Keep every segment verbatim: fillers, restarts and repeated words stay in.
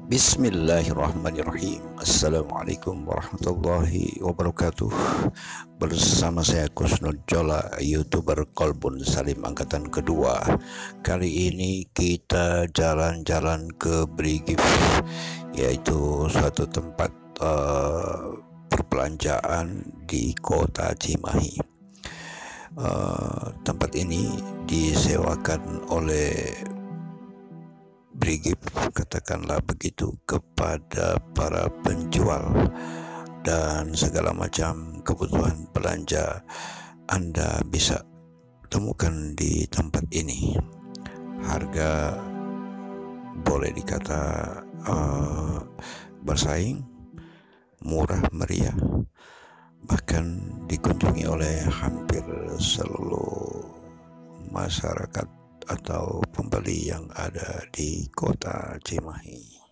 Bismillahirrahmanirrahim. Assalamualaikum warahmatullahi wabarakatuh. Bersama saya Kusnud Jola, YouTuber Kolbun Salim angkatan kedua. Kali ini kita jalan-jalan ke Brigif, yaitu suatu tempat uh, perbelanjaan di kota Cimahi. Uh, tempat ini disewakan oleh Brigif, katakanlah begitu, kepada para penjual dan segala macam kebutuhan belanja Anda bisa temukan di tempat ini. Harga boleh dikata uh, bersaing, murah meriah, bahkan dikunjungi oleh hampir seluruh masyarakat atau pembeli yang ada di kota Cimahi.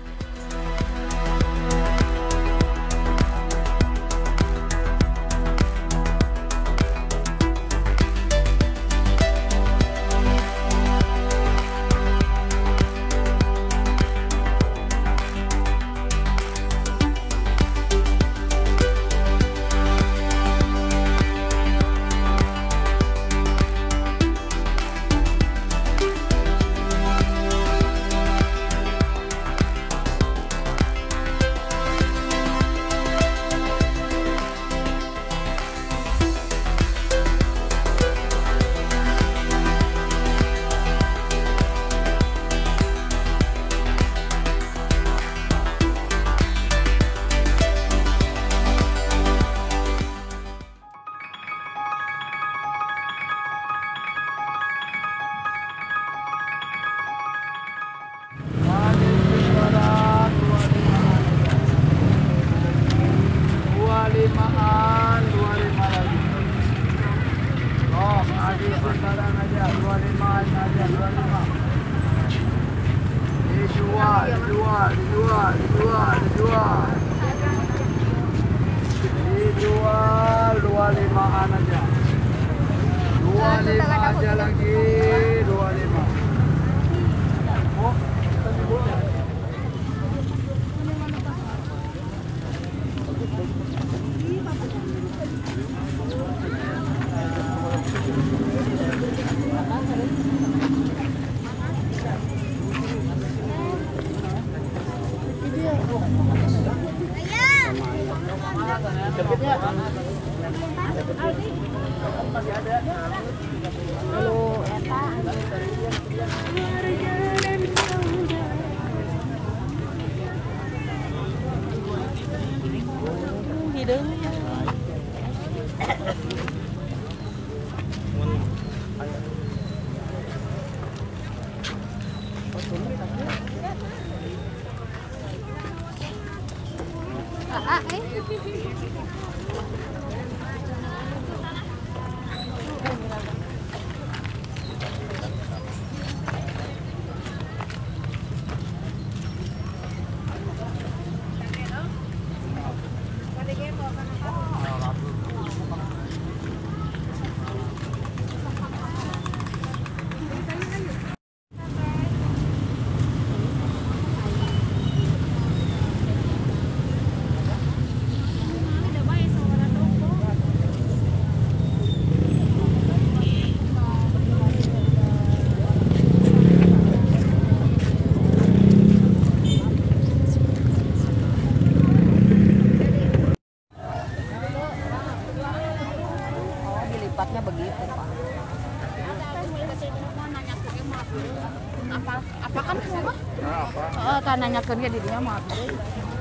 Limaan dua lima lagi. Oh, aja sekarang aja dua lima aja dua lima. Dijual, dijual, dijual, dijual, dijual. Dijual dua limaan aja. Dua lima aja lagi, dua lima. Oh, masih ada. Halo, Eta. Hidungnya. Ah, eh. Lipatnya begitu, Pak. Apa apa kan semua? Heeh, kan nanyakeun ge di dinya mah.